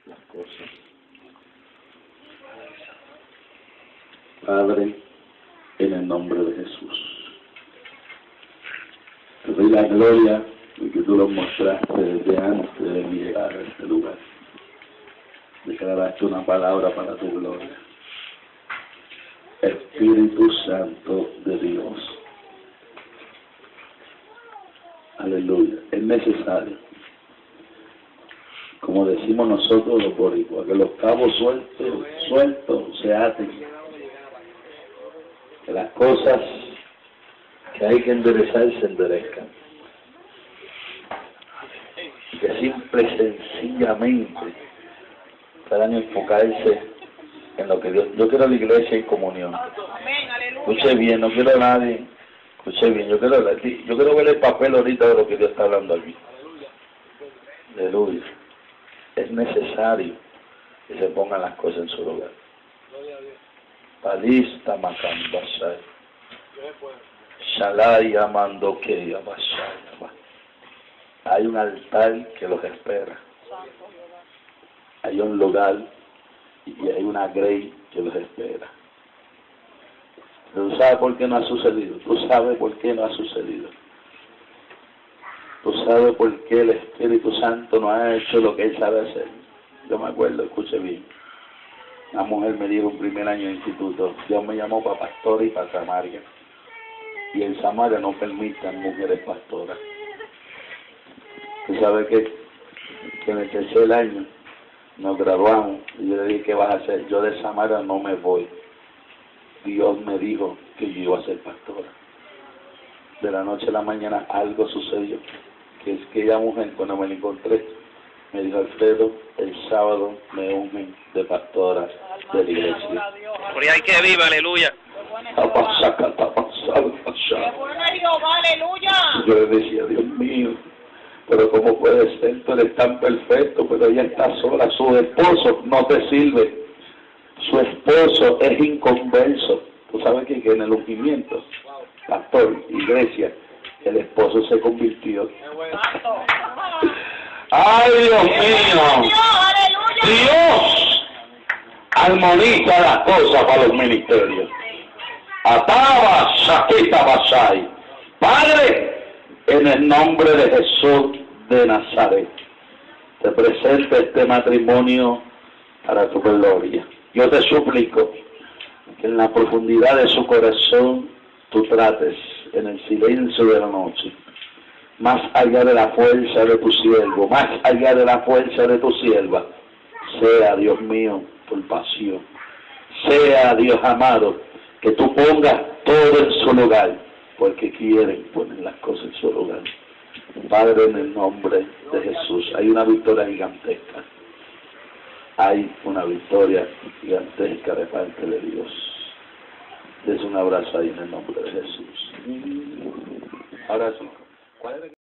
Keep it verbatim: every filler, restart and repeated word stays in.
las cosas. Padre, en el nombre de Jesús, te doy la gloria porque tú lo mostraste desde antes de mi llegada a este lugar. Declaraste una palabra para tu gloria. Espíritu Santo de Dios. Aleluya. Es necesario, como decimos nosotros los boricuas, que los cabos sueltos, sueltos se aten. Que las cosas que hay que enderezar se enderezcan. Que simple y sencillamente puedan enfocarse en lo que Dios... Yo quiero la iglesia y comunión. Escuche bien, no quiero a nadie. Escuche bien, yo quiero, yo quiero ver el papel ahorita de lo que Dios está hablando aquí. Aleluya. Es necesario que se pongan las cosas en su lugar. Palista Macambasay. Shalai amando que Abashay. Hay un altar que los espera. Hay un lugar y hay una grey que los espera. ¿Tú sabes por qué no ha sucedido? ¿Tú sabes por qué no ha sucedido? ¿Tú sabes por qué el Espíritu Santo no ha hecho lo que Él sabe hacer? Yo me acuerdo, escuche bien. Una mujer me dijo un primer año de instituto, Dios me llamó para pastor y para Samaria. Y en Samaria no permitan mujeres pastoras. ¿Tú sabes qué? Que en el tercer año nos graduamos y yo le dije, ¿qué vas a hacer? Yo de Samaria no me voy. Dios me dijo que yo iba a ser pastora. De la noche a la mañana algo sucedió, que es que ella mujer, cuando me la encontré, me dijo, Alfredo, el sábado me ungen de pastora de la iglesia. Por ahí que viva, aleluya. Yo le decía, Dios mío, pero ¿cómo puede ser? Tú eres tan perfecto, pero ella está sola, su esposo no te sirve. Su esposo es inconverso. Tú sabes que, que en el ungimiento, pastor, iglesia, el esposo se convirtió. ¡Ay, Dios mío! Dios armoniza las cosas para los ministerios. Ataba, Shakita Basay. Padre, en el nombre de Jesús de Nazaret, te presento este matrimonio para tu gloria. Yo te suplico que en la profundidad de su corazón tú trates en el silencio de la noche, más allá de la fuerza de tu siervo, más allá de la fuerza de tu sierva, sea, Dios mío, tu pasión. Sea, Dios amado, que tú pongas todo en su lugar, porque quieren poner las cosas en su lugar. Padre, en el nombre de Jesús, hay una victoria gigantesca. Hay una victoria gigantesca de parte de Dios. Des un abrazo ahí en el nombre de Jesús. Ahora sí. ¿Cuál es